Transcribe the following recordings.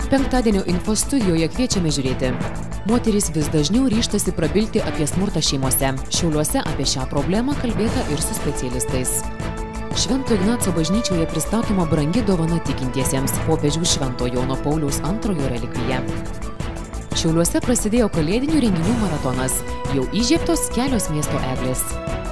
Penktadienio info studijoje kviečiame žiūrėti. Moterys vis dažniau ryžtasi prabilti apie smurtą šeimose. Šiauliuose apie šią problemą kalbėta ir su specialistais. Švento Ignaco bažnyčioje pristatoma brangi dovana tikintiesiems – popiežiaus Švento Jono Pauliaus II relikvija. Šiauliuose prasidėjo kalėdinių renginių maratonas. Jau įžiebtos kelios miesto eglės.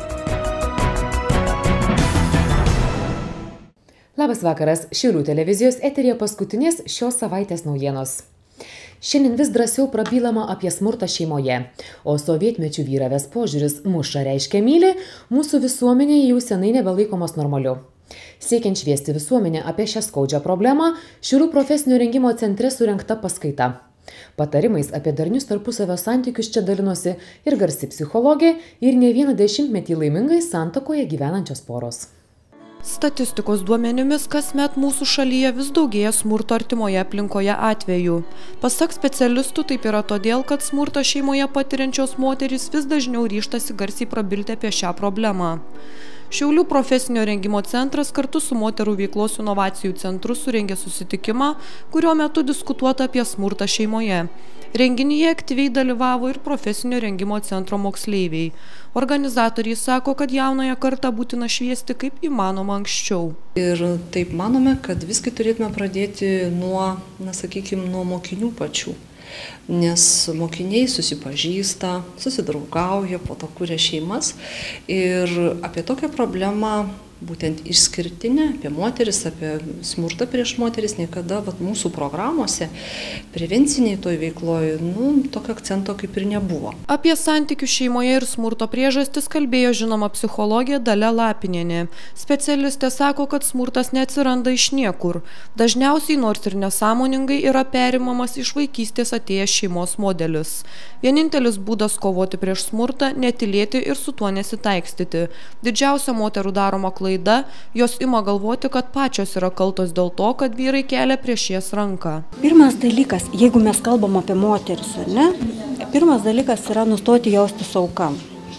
Labas vakaras, Šiaulių televizijos eteryje paskutinės šios savaitės naujienos. Šiandien vis drąsiau prabylama apie smurtą šeimoje, o sovietmečių vyravęs požiūris muša reiškia myli, mūsų visuomenėje jau senai nebelaikomas normaliu. Siekiant šviesti visuomenę apie šią skaudžią problemą, Šiaulių profesinio rengimo centre surengta paskaita. Patarimais apie darnius tarpusavio santykius čia dalinosi ir garsi psichologė, ir ne vieną dešimtmetį laimingai santuokoje gyvenančios poros. Statistikos duomenimis kasmet mūsų šalyje vis daugėja smurto artimoje aplinkoje atvejų. Pasak specialistų taip yra todėl, kad smurtą šeimoje patiriančios moterys vis dažniau ryžtasi garsiai prabilti apie šią problemą. Šiaulių profesinio rengimo centras kartu su Moterų veiklos inovacijų centru surengė susitikimą, kurio metu diskutuota apie smurtą šeimoje. Renginyje aktyviai dalyvavo ir profesinio rengimo centro moksleiviai. Organizatoriai sako, kad jaunąją kartą būtina šviesti kaip įmanoma anksčiau. Ir taip manome, kad visgi turėtume pradėti nuo mokinių pačių. Nes mokiniai susipažįsta, susidraugauja, po to kuria šeimas. Ir apie tokią problemą, būtent išskirtinę, apie moteris, apie smurtą prieš moteris, niekada mūsų programuose, prevenciniai toj veikloje, tokio akcento kaip ir nebuvo. Apie santykių šeimoje ir smurto priežastis kalbėjo žinoma psichologė Dalia Lapinienė. Specialistė sako, kad smurtas neatsiranda iš niekur. Dažniausiai, nors ir nesąmoningai, yra perimamas iš vaikystės atėjęs šeimos modelis. Vienintelis būdas kovoti prieš smurtą – netylėti ir su tuo nesitaikstyti. Didžiausia moterų daroma klaida, jos ima galvoti, kad pačios yra kaltos dėl to, kad vyrai kelia prieš jas ranką. Pirmas dalykas, jeigu mes kalbam apie moteris, pirmas dalykas yra nustoti jaustis auka.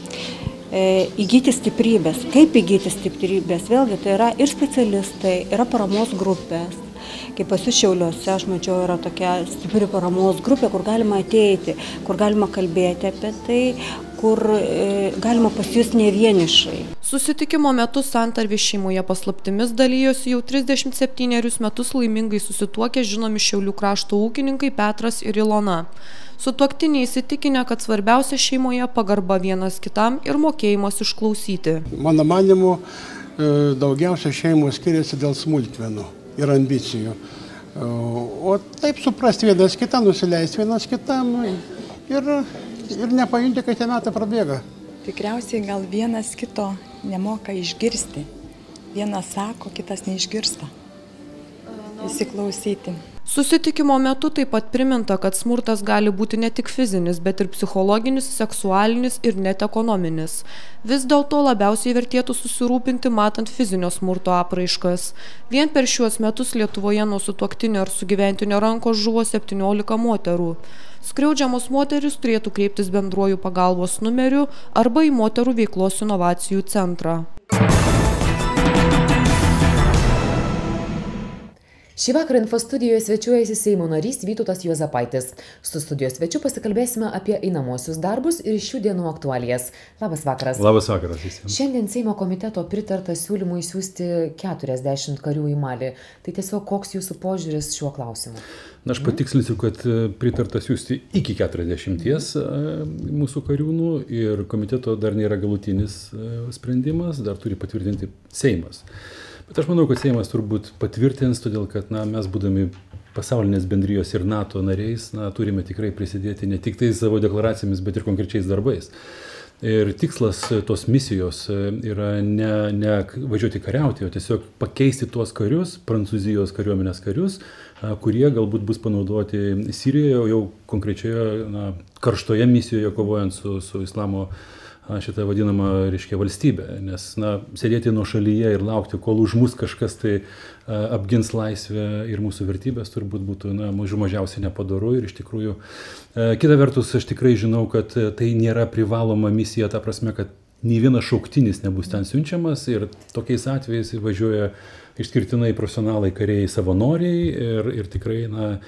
Įgyti stiprybės. Kaip įgyti stiprybės? Vėlgi tai yra ir specialistai, yra paramos grupės. Kaip pas jūs Šiauliuose, aš mačiau, yra tokia stipri paramos grupė, kur galima ateiti, kur galima kalbėti apie tai, kur galima pasijusti ne vienišai. Susitikimo metu santarvės šeimoje paslaptimis dalijosi jau 37 metus laimingai susituokę žinomi Šiaulių krašto ūkininkai Petras ir Ilona. Sutuoktiniai įsitikinę, kad svarbiausia šeimoje pagarba vienas kitam ir mokėjimas išklausyti. Mano manimu, daugiausia šeimos skiriasi dėl smulkmenų ir ambicijų. O taip suprasti vienas kitą, nusileisti vienas kitam ir nepajunti, kai tie metai prabėga. Tikriausiai gal vienas kito nemoka išgirsti. Vienas sako, kitas neišgirsta. Įsiklausyti. Susitikimo metu taip pat priminta, kad smurtas gali būti ne tik fizinis, bet ir psichologinis, seksualinis ir net ekonominis. Vis dėlto labiausiai vertėtų susirūpinti matant fizinio smurto apraiškas. Vien per šiuos metus Lietuvoje nuo sutuoktinio ar sugyventinio rankos žuvo 17 moterų. Skriaudžiamos moterys turėtų kreiptis bendruoju pagalbos numeriu arba į Moterų veiklos inovacijų centrą. Šį vakarą info studijoje svečiuojasi Seimo narys Vytautas Juozapaitis. Su studijos svečiu pasikalbėsime apie einamosius darbus ir šių dienų aktualijas. Labas vakaras. Labas vakaras visiems. Šiandien Seimo komiteto pritarta siūlymui siųsti 40 karių į Malį. Tai tiesiog koks jūsų požiūris šiuo klausimu? Aš patikslinsiu, kad pritarta siųsti iki 40 mūsų kariūnų ir komiteto dar nėra galutinis sprendimas, dar turi patvirtinti Seimas. Bet aš manau, kad Seimas turbūt patvirtins, todėl kad mes būdami pasaulinės bendrijos ir NATO nariais, turime tikrai prisidėti ne tik tai savo deklaracijomis, bet ir konkrečiais darbais. Ir tikslas tos misijos yra ne važiuoti kariauti, o tiesiog pakeisti tuos karius, Prancūzijos kariuomenės karius, kurie galbūt bus panaudoti Sirijoje, jau konkrečioje karštoje misijoje kovojant su islamo šitą vadinamą, valstybę, nes sėdėti nuo šalyje ir laukti, kol už mus kažkas tai apgins laisvę ir mūsų vertybės turbūt būtų mažiausiai nepadoru ir iš tikrųjų. Kita vertus, aš tikrai žinau, kad tai nėra privaloma misija, ta prasme, kad nei vienas šauktinis nebus ten siunčiamas ir tokiais atvejais važiuoja išskirtinai profesionalai kariai savanoriai ir tikrai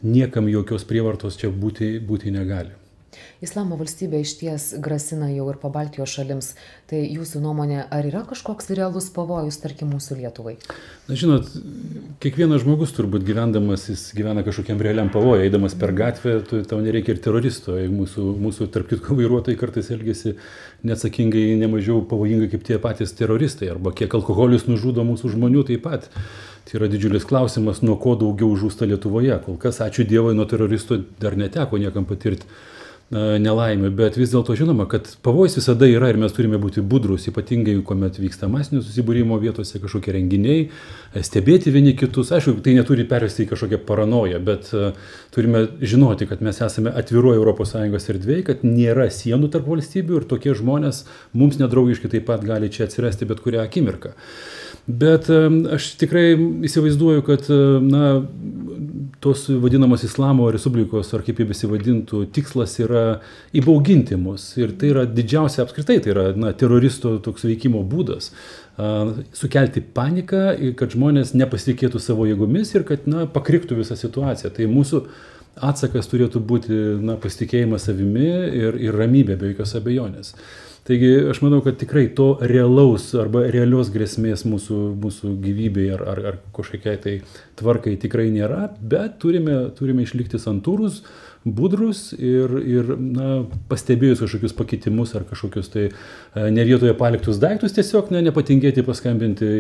niekam jokios prievartos čia būti negali. Islamo valstybė išties grasina jau ir Pabaltijos šalims. Tai jūsų nuomonė, ar yra kažkoks realus pavojus, tarkim, mūsų Lietuvai? Na, žinot, kiekvienas žmogus turbūt gyvendamas, jis gyvena kažkokiam realiam pavojui. Eidamas per gatvę, tau nereikia ir teroristo. Mūsų tarp kitko vairuotojai kartais elgesi neatsakingai, nemažiau pavojingai kaip tie patys teroristai. Arba kiek alkoholis nužudo mūsų žmonių taip pat. Tai yra didžiulis klausimas, nuo ko daugiau žūsta Lietuvoje. Kol kas, ačiū Dievui, nuo teroristų dar neteko niekam patirti nelaimė, bet vis dėlto žinoma, kad pavojus visada yra ir mes turime būti budrus, ypatingai, kuomet vyksta masinių susibūrimo vietose kažkokie renginiai, stebėti vieni kitus. Aišku, tai neturi pervesti į kažkokią paranoją, bet turime žinoti, kad mes esame atviroje ES erdvėje, kad nėra sienų tarp valstybių ir tokie žmonės mums nedraugiški taip pat gali čia atsirasti bet kurią akimirką. Bet aš tikrai įsivaizduoju, kad tos vadinamos Islamo Respublikos, ar kaip jie besivadintų, tikslas yra įbauginti mus. Ir tai yra didžiausia apskritai, tai yra teroristo toks veikimo būdas. Sukelti paniką, kad žmonės nepasitikėtų savo jėgomis ir kad pakriktų visą situaciją. Tai mūsų atsakas turėtų būti pasitikėjimas savimi ir ramybė be jokios abejonės. Taigi aš manau, kad tikrai to realaus arba realios grėsmės mūsų gyvybei ar kažkokiai tai tvarkai tikrai nėra, bet turime išlikti santūrus, budrus ir pastebėjus kažkokius pakitimus ar kažkokius tai ne vietoje paliktus daiktus, tiesiog nepatingėti paskambinti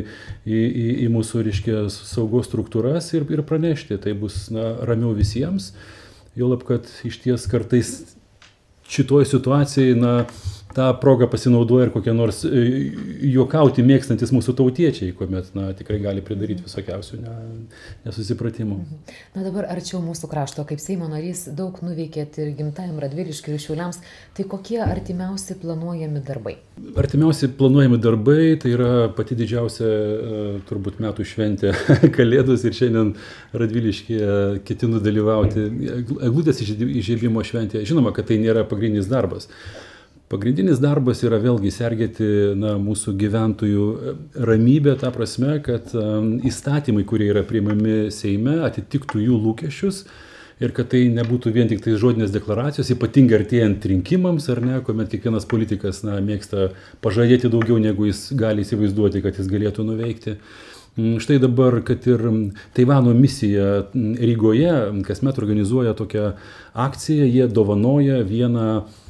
į mūsų, reiškia, saugos struktūras ir pranešti. Tai bus ramiau visiems, juolab, kad išties kartais šitoj situacijai tą progą pasinaudoja ir kokie nors juokauti mėgstantis mūsų tautiečiai, kuomet tikrai gali pridaryti visokiausių nesusipratimų. Dabar arčiau mūsų krašto, kaip Seimo narys, daug nuveikėt ir gimtajam Radviliškiui ir Šiauliams. Tai kokie artimiausi planuojami darbai? Artimiausi planuojami darbai, tai yra pati didžiausia turbūt metų šventė Kalėdos ir šiandien Radviliškyje ketinu dalyvauti eglutės įžiebimo šventėje. Žinoma, kad tai nėra pagrindinis darbas. Pagrindinis darbas yra vėlgi sergėti mūsų gyventojų ramybę, ta prasme, kad įstatymai, kurie yra priimami Seime, atitiktų jų lūkesčius ir kad tai nebūtų vien tik tai žodinės deklaracijos, ypatingai artėjant rinkimams, ar ne, kuomet kiekvienas politikas mėgsta pažadėti daugiau, negu jis gali įsivaizduoti, kad jis galėtų nuveikti. Štai dabar, kad ir Taivano misija Rygoje kasmet organizuoja tokią akciją, jie dovanoja vieną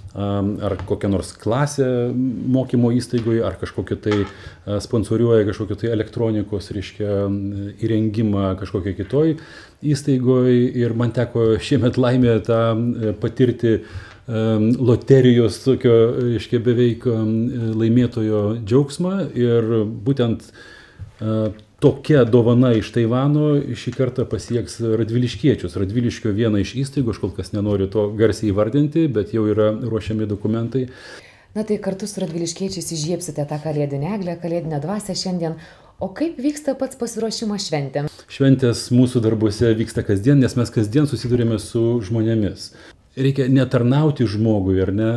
ar kokią nors klasę mokymo įstaigoje, ar kažkokią tai sponsoriuoja kažkokią tai elektronikos, reiškia, įrengimą kažkokią kitoj įstaigoje. Ir man teko šiemet laimė tą patirti loterijos tokio, reiškia, beveik laimėtojo džiaugsmą. Ir būtent tokia dovana iš Taivano šį kartą pasieks radviliškiečius. Radviliškio viena iš įstaigų, aš kol kas nenoriu to garsiai įvardinti, bet jau yra ruošiami dokumentai. Tai kartu su radviliškiečiais įžiebsite tą kalėdinę eglę, kalėdinę dvasią šiandien. O kaip vyksta pats pasiruošimas šventėm? Šventės mūsų darbuose vyksta kasdien, nes mes kasdien susidurime su žmonėmis. Reikia netarnauti žmogui, ar ne,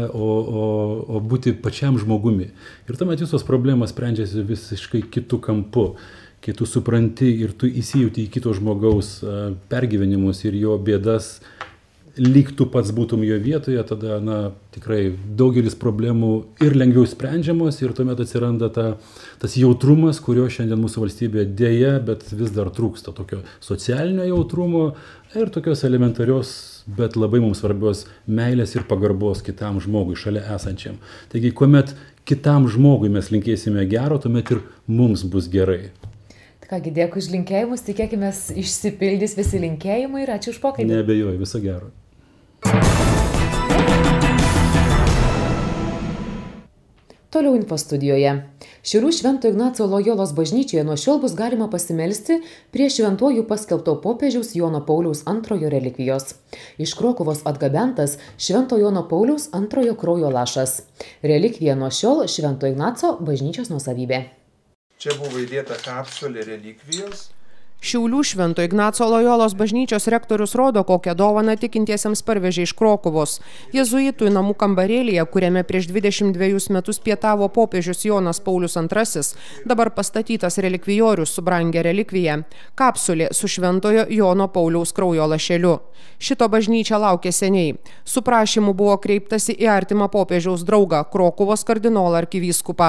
o būti pačiam žmogumi. Ir tuomet visos problemos sprendžiasi visiškai kitų kampų. Kai tu supranti ir tu įsijauti į kito žmogaus pergyvenimus ir jo bėdas, lyg tu pats būtum jo vietoje, tada tikrai daugelis problemų ir lengviau sprendžiamos ir tuomet atsiranda tas jautrumas, kurio šiandien mūsų valstybėje dėja, bet vis dar trūksta tokio socialinio jautrumo ir tokios elementarios, bet labai mums svarbios meilės ir pagarbos kitam žmogui šalia esančiam. Taigi, kuomet kitam žmogui mes linkėsime gero, tuomet ir mums bus gerai. Kągi, dėkui už linkėjimus, tikėkime išsipildys visi linkėjimai ir ačiū už pokalbį. Neabejoju, viso gero. Toliau info studijoje. Šiaulių Švento Ignaco Lojolos bažnyčioje nuo šiol bus galima pasimelsti prie šventuoju paskelbto popiežiaus Jono Pauliaus II relikvijos. Iš Krokuvos atgabentas Švento Jono Pauliaus II kraujo lašas. Relikvija nuo šiol Švento Ignaco bažnyčios nuosavybė. Čia buvo įdėta kapsulė relikvijos Šiaulių Švento Ignaco Lojolos bažnyčios rektorius rodo, kokią dovaną tikintiesiems parvežė iš Krokuvos. Jėzuitų namų kambarėlyje, kuriame prieš 22 metus pietavo popiežius Jonas Paulius II, dabar pastatytas relikvijorius su brangia relikvija – kapsulė su Šventojo Jono Pauliaus kraujo lašeliu. Šito bažnyčia laukė seniai. Su prašymu buvo kreiptasi į artimą popiežiaus draugą, Krokuvos kardinolą arkivyskupą.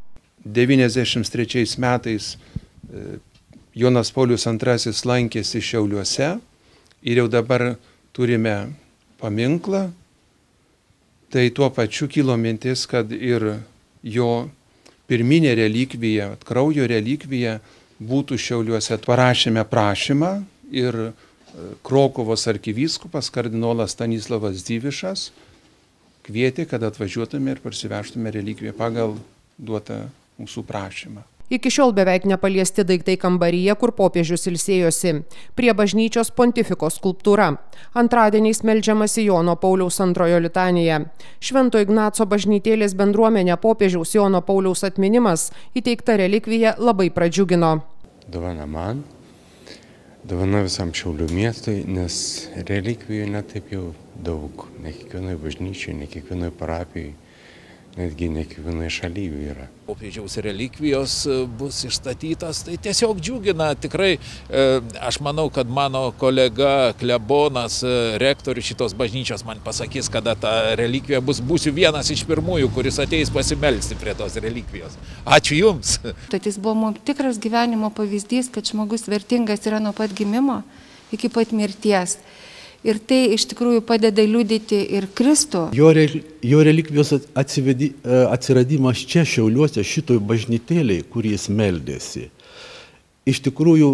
93 metais Jonas Paulius II lankėsi Šiauliuose ir jau dabar turime paminklą. Tai tuo pačiu kilo mintis, kad ir jo pirminė relikvija, kraujo relikvija būtų Šiauliuose. Parašėme prašymą ir Krokuvos arkivyskupas kardinolas Stanislavas Dzivišas kvietė, kad atvažiuotume ir parsivežtume relikviją pagal duotą mūsų prašymą. Iki šiol beveik nepaliesti daiktai kambaryje, kur popiežius ilsėjosi. Prie bažnyčios pontifiko skulptūra. Antradieniais meldžiamasi Jono Pauliaus II litanija. Švento Ignaco bažnytėlės bendruomenė popiežiaus Jono Pauliaus atminimas įteikta relikvija labai pradžiugino. Dovana man, dovana visam Šiaulių miestui, nes relikvijų netaip jau daug. Ne kiekvienoje bažnyčioje, ne kiekvienoje parapijoje. Netgi ne kiekvienoje šalyje yra. Popiežiaus relikvijos bus išstatytas, tai tiesiog džiugina. Tikrai aš manau, kad mano kolega klebonas, rektorius šitos bažnyčios man pasakys, kada ta relikvija būsiu vienas iš pirmųjų, kuris ateis pasimelsti prie tos relikvijos. Ačiū Jums. Tai jis buvo mums tikras gyvenimo pavyzdys, kad žmogus vertingas yra nuo pat gimimo iki pat mirties. Ir tai iš tikrųjų padeda liudyti ir Kristų. Jo relikvijos atsiradimas čia Šiauliuose, šitoj bažnytėlėj, kur jis meldėsi, iš tikrųjų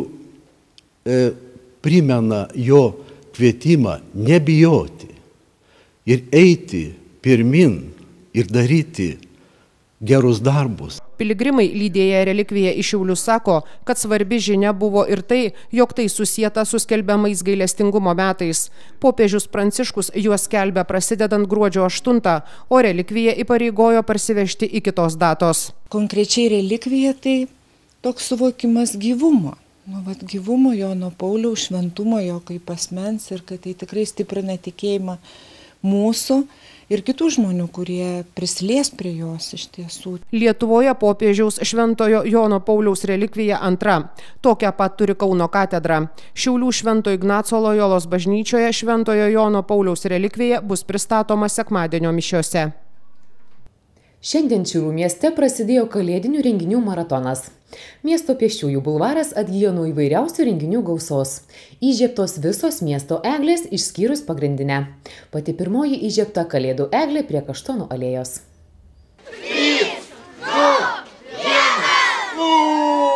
primena jo kvietimą nebijoti ir eiti pirmin ir daryti gerus darbus. Piligrimai lydėję relikviją į Šiaulius sako, kad svarbi žinia buvo ir tai, jog tai susieta su skelbiamais gailestingumo metais. Popiežius Pranciškus juos skelbia prasidedant gruodžio 8, o relikviją įpareigojo parsivežti iki tos datos. Konkrečiai relikvija tai toks suvokimas gyvumo. Gyvumo Jono Pauliaus, šventumo jo kaip asmens ir kad tai tikrai stiprina tikėjimą mūsų ir kitų žmonių, kurie prisilies prie jos iš tiesų. Lietuvoje popiežiaus Šventojo Jono Pauliaus relikvija antra. Tokią pat turi Kauno katedra. Šiaulių Švento Ignaco Lojolos bažnyčioje Šventojo Jono Pauliaus relikvija bus pristatoma sekmadienio mišiose. Šiandien Šiaulių mieste prasidėjo kalėdinių renginių maratonas. Miesto pėsčiųjų bulvaras atgijo nuo įvairiausių renginių gausos. Įžiebtos visos miesto eglės išskyrus pagrindinę. Pati pirmoji įžiebta kalėdų eglė prie Kaštonų alėjos. 3, 2, 1.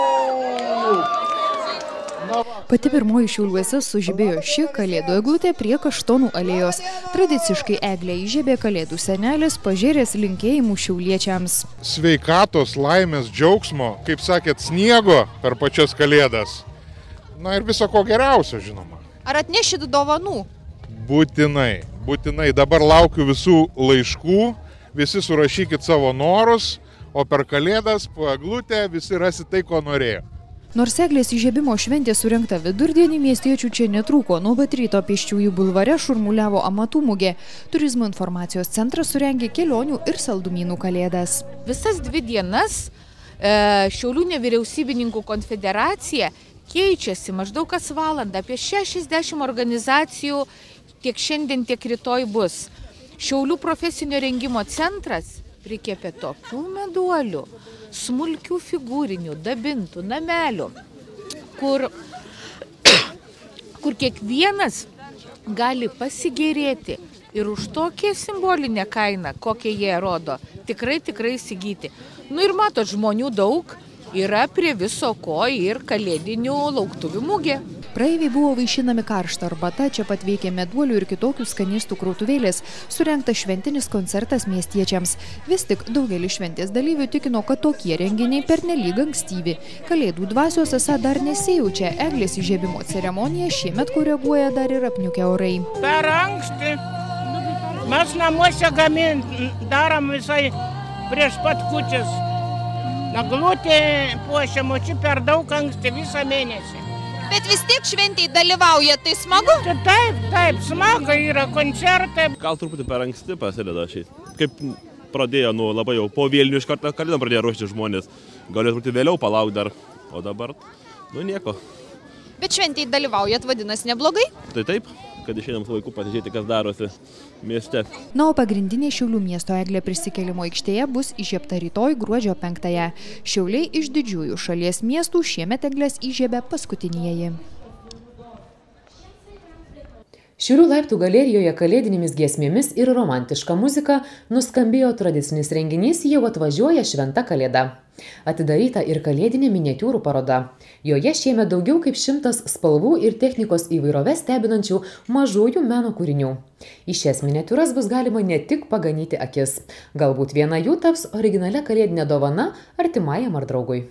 Pati pirmoji Šiauliuose sužibėjo ši kalėdų eglutė prie Kaštonų alėjos. Tradiciškai eglę įžiebė kalėdų senelis, pažėręs linkėjimų šiauliečiams. Sveikatos, laimės, džiaugsmo, kaip sakėt, sniego per pačias kalėdas. Na ir viso ko geriausio, žinoma. Ar atnešit dovanų? Būtinai. Dabar laukiu visų laiškų, visi surašykit savo norus, o per kalėdas po eglutę visi rasit tai, ko norėjo. Nors eglės įžiebimo šventė surengta vidurdienį, miestiečių čia netrūko. Nuo pat ryto pėsčiųjų bulvare šurmuliavo amatų mugė. Turizmo informacijos centras surengė kelionių ir saldumynų kalėdas. Visas 2 dienas Šiaulių nevyriausybininkų konfederacija keičiasi maždaug kas valandą. Apie 60 organizacijų tiek šiandien, tiek rytoj bus. Šiaulių profesinio rengimo centras prikepė tokių meduolių, smulkių figūrinių, dabintų, namelių, kur kiekvienas gali pasigėrėti ir už tokią simbolinę kainą, kokią jie rodo, tikrai įsigyti. Nu ir matot, žmonių daug, yra prie viso ko ir kalėdinių lauktuvių mugė. Praeiviai buvo vaišinami karštą arbatą, čia pat veikė meduolių ir kitokių skanėstų krautuvėlės, surengtas šventinis koncertas miestiečiams. Vis tik daugelis šventės dalyvių tikino, kad tokie renginiai pernelyg ankstyvi. Kalėdų dvasios esą dar nesijaučia, eglės įžiebimo ceremoniją šiemet koreguoja dar ir apniukę orai. Per anksti. Mes namuose darom visai prieš pat kūčias. Eglutė puošiama čia per daug anksti visą mėnesį. Bet vis tiek šventėje dalyvauja, tai smagu? Taip, smagu, yra koncertai. Gal truputį per anksti prasideda šiais. Kaip pradėjo, labai jau po Vėlinių iš karto kalėdom pradėjo ruošti žmonės. Galėjo truputį vėliau palaukti dar, o dabar, nieko. Bet šventėje dalyvaujat, vadinasi, neblogai? Tai taip, kad išeinam su vaiku pasižiūrėti, kas darosi mieste. Na, o pagrindinė Šiaulių miesto eglė prisikėlimo aikštėje bus įžiebta rytoj gruodžio 5-ąją. Šiauliai iš didžiųjų šalies miestų šiemet eglės įžiebė paskutinieji. Šiaulių laiptų galerijoje kalėdinėmis giesmėmis ir romantiška muzika nuskambėjo tradicinis renginys Jau atvažiuoja šventa kalėda. Atidaryta ir kalėdinė miniatiūrų paroda. Joje šiemet daugiau kaip 100 spalvų ir technikos įvairovę stebinančių mažųjų meno kūrinių. Į šias miniatiūras bus galima ne tik paganyti akis. Galbūt viena jų taps originalia kalėdinė dovana artimajam ar draugui.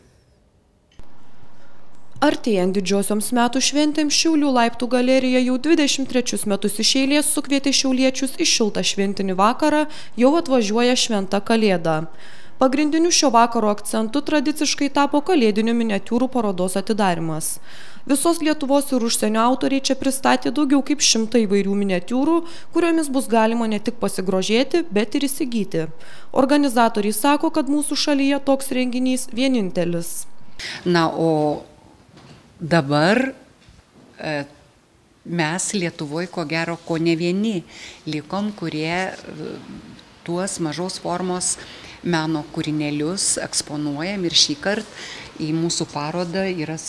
Artėjant didžiosioms metų šventėms Šiaulių laiptų galerija jau 23 metus iš eilės sukvietė šiauliečius į šiltą šventinį vakarą Jau atvažiuoja šventa kalėda. Pagrindiniu šio vakaro akcentu tradiciškai tapo kalėdinių miniatiūrų parodos atidarimas. Visos Lietuvos ir užsienio autoriai čia pristatė daugiau kaip 100 įvairių miniatiūrų, kuriomis bus galima ne tik pasigrožėti, bet ir įsigyti. Organizatoriai sako, kad mūsų šalyje toks renginys vienintelis. Na, o dabar mes Lietuvoje, ko gero, ko ne vieni likom, kurie tuos mažos formos meno kūrinėlius eksponuojam ir šį kartą į mūsų parodą yra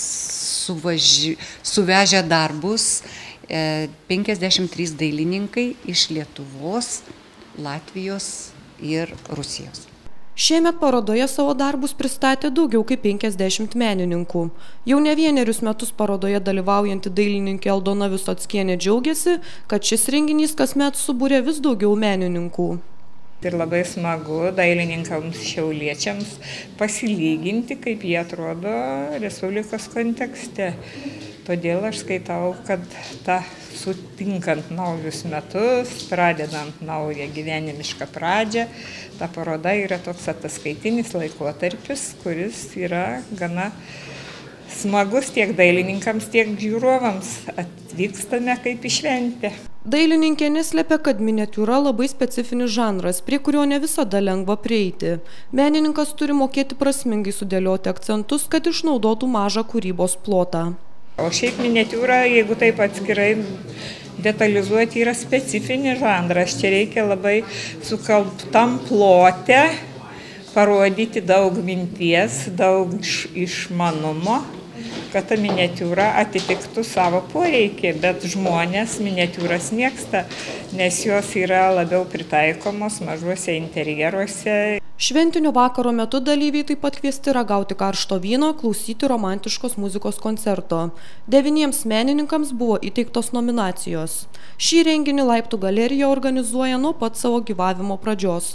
suvežę darbus 53 dailininkai iš Lietuvos, Latvijos ir Rusijos. Šiemet parodoje savo darbus pristatė daugiau kaip 50 menininkų. Jau ne vienerius metus parodoje dalyvaujanti dailininkė Aldona Visockienė džiaugiasi, kad šis renginys kasmet subūrė vis daugiau menininkų. Ir labai smagu dailininkams šiauliečiams pasilyginti, kaip jie atrodo Respublikos kontekste. Todėl aš skaitau, kad sutinkant naujus metus, pradedant naują gyvenimišką pradžią, ta paroda yra toks ataskaitinis laikotarpis, kuris yra gana smagus tiek dailininkams, tiek žiūrovams. Atvykstame kaip į šventę. Dailininkė neslėpia, kad miniatiūra labai specifinis žanras, prie kurio ne visada lengva prieiti. Menininkas turi mokėti prasmingai sudėlioti akcentus, kad išnaudotų mažą kūrybos plotą. O šiaip miniatiūra, jeigu taip atskirai detalizuoti, yra specifinis žanras. Čia reikia labai sukalbtam plote parodyti daug minties, daug išmanumo, kad ta miniatiūra atitiktų savo poreikį, bet žmonės miniatiūras mėgsta, nes jos yra labiau pritaikomos mažuose interjeruose. Šventinio vakaro metu dalyviai taip pat kviesti ragauti karšto vyno, klausyti romantiškos muzikos koncerto. 9 menininkams buvo įteiktos nominacijos. Šį renginį laiptų galerija organizuoja nuo pat savo gyvavimo pradžios,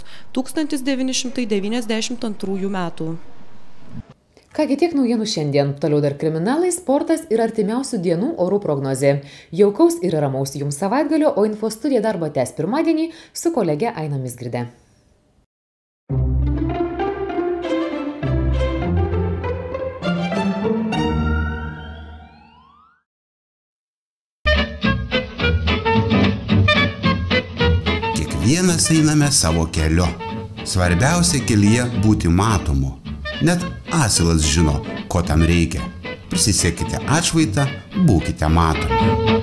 1992 metų. Kągi tiek naujienų šiandien. Toliau dar kriminalai, sportas ir artimiausių dienų orų prognozė. Jaukaus ir ramaus jums savaitgalio, o Infostudija darbą tęs pirmadienį su kolege Aina Mizgirde. Kiekvienas einame savo keliu. Svarbiausia kelyje būti matomu. Net asilas žino, ko tam reikia. Prisisekite atšvaitą, būkite matomi.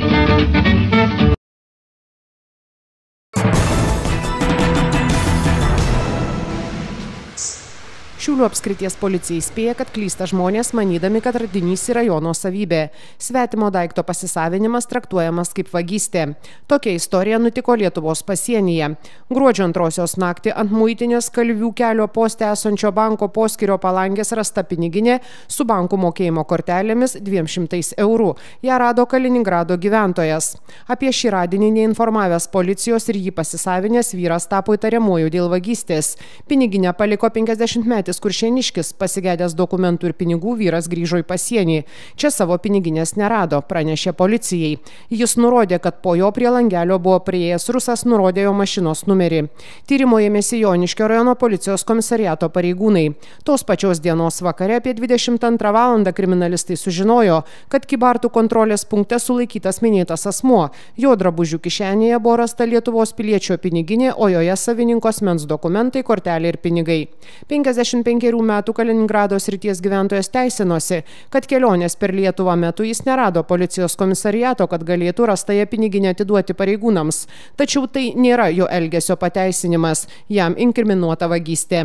Šiaulių apskrities policija įspėja, kad klysta žmonės, manydami, kad radinys yra jo nuosavybė. Svetimo daikto pasisavinimas traktuojamas kaip vagystė. Tokia istorija nutiko Lietuvos pasienyje. Gruodžio 2 naktį ant muitinės Kalvių kelio poste esančio banko poskyrio palangės rasta piniginė su bankų mokėjimo kortelėmis 200 eurų. Ją rado Kaliningrado gyventojas. Apie šį radinį neinformavęs policijos ir jį pasisavinęs vyras tapo įtariamuoju dėl vagystės. Piniginę paliko 50-metis Kuršėniškis, pasigedęs dokumentų ir pinigų, vyras grįžo į pasienį. Čia savo piniginės nerado, pranešė policijai. Jis nurodė, kad po jo prie langelio buvo priėjęs rusas, nurodė jo mašinos numerį. Tyrimo ėmėsi Joniškio rajono policijos komisariato pareigūnai. Tos pačios dienos vakare apie 22 valandą kriminalistai sužinojo, kad Kybartų kontrolės punkte sulaikytas minėtas asmuo. Jo drabužių kišenėje buvo rasta Lietuvos piliečio piniginė, o joje savininko asmens dokumentai, kortelė ir pinigai. 55 metų Kaliningrado srities gyventojas teisinosi, kad kelionės per Lietuvą metu jis nerado policijos komisariato, kad galėtų rastąją piniginę atiduoti pareigūnams. Tačiau tai nėra jo elgesio pateisinimas, jam inkriminuota vagystė.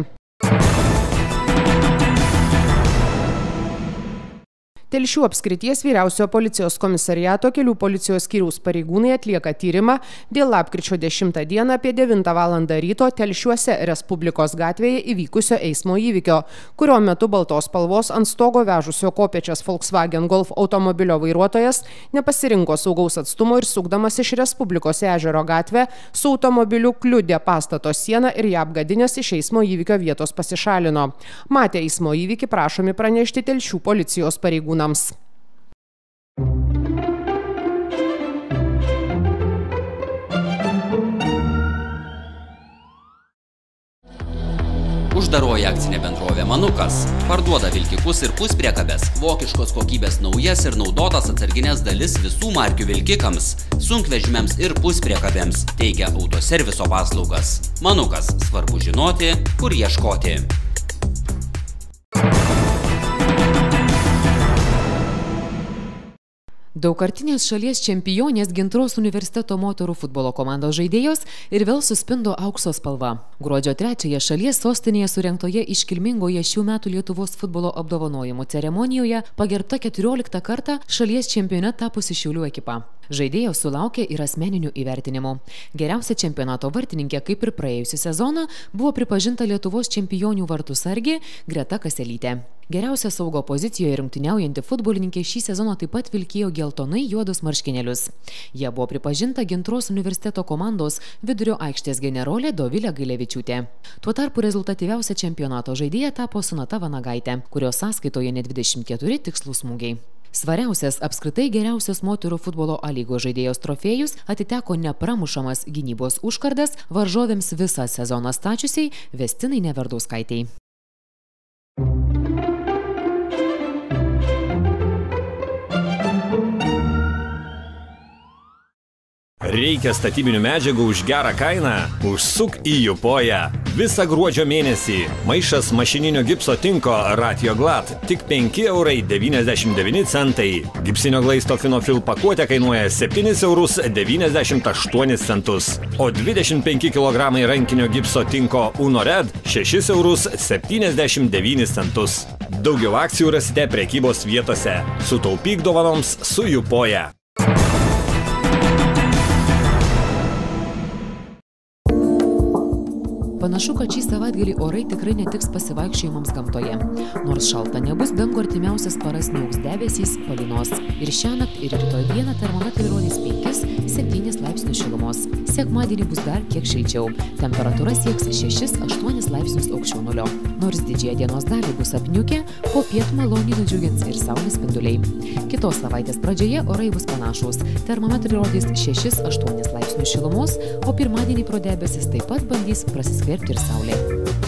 Telšių apskrities vyriausiojo policijos komisariato kelių policijos skyriaus pareigūnai atlieka tyrimą dėl lapkričio 10 dieną apie 9 valandą ryto Telšiuose Respublikos gatvėje įvykusio eismo įvykio, kurio metu baltos spalvos ant stogo vežusio kopėčias Volkswagen Golf automobilio vairuotojas nepasirinko saugaus atstumo ir sukdamas iš Respublikos ežero gatvę su automobiliu kliudė pastato sieną ir ją apgadinęs iš eismo įvykio vietos pasišalino. Matę eismo įvykį prašomi pranešti Telšių policijos pareigūnams. Uždaroji akcinė bendrovė Manukas parduoda vilkikus ir puspriekabes, vokiškos kokybės naujas ir naudotas atsarginės dalis visų markių vilkikams, sunkvežimiams ir puspriekabėms, teigia autoserviso paslaugas. Manukas, svarbu žinoti, kur ieškoti. Daugkartinės šalies čempionės Gintros universiteto moterų futbolo komandos žaidėjos ir vėl suspindo aukso spalva. Gruodžio 3-ąją šalies sostinėje surengtoje iškilmingoje šių metų Lietuvos futbolo apdovanojimų ceremonijoje pagerbta 14 kartą šalies čempione tapusi Šiaulių ekipa. Žaidėjos sulaukė ir asmeninių įvertinimų. Geriausia čempionato vartininkė, kaip ir praėjusią sezoną, buvo pripažinta Lietuvos čempionių vartų sargė Greta Kaselytė. Geriausia saugo pozicijoje rungtyniaujanti futbolininkė šį sezoną taip pat vilkėjo geltonai juodus marškinėlius. Jie buvo pripažinta Gintros universiteto komandos vidurio aikštės generolė Dovilė Gailevičiūtė. Tuo tarpu rezultatyviausia čempionato žaidėja tapo Sonata Vanagaitė, kurios sąskaitoje net 24 tikslūs smūgiai. Svariausias apskritai geriausios moterų futbolo A lygos žaidėjos trofėjus atiteko nepramušamas gynybos užkardas varžovėms visą sezoną stačiusiai Vestinai Neverdauskaitei. Reikia statybinių medžiagų už gerą kainą? Užsuk į Jupoją. Visą gruodžio mėnesį maišas mašininio gipso tinko Ratio Glad tik 5,99 €. Gipsinio glaisto Finofil pakuotė kainuoja 7,98 €, o 25 kg rankinio gipso tinko Uno Red 6,79 €. Daugiau akcijų rasite prekybos vietose. Sutaupyk dovanoms su Jupoja. Panašu, kad šį savaitgalį orai tikrai netiks pasivaikščiojimams gamtoje. Nors šalta nebus, dangų artimiausias paras niauks debesys, palynos. Ir šiąnakt ir rytoj dieną termometrai rodys 5–7 laipsnius šilumos. Sekmadienį bus dar kiek šilčiau. Temperatūra sieks 6–8 laipsnius aukščiau nulio. Nors didžiąją dienos dalį bus apniukę, po pietų maloniai nudžiugins ir saulės spinduliai. Kitos savaitės pradžioje orai bus panašūs. Termometrai rodys 6–8 laipsnius šilumos, o pirmadienį pro debesis taip pat bandys prasiskverbti ir saulė.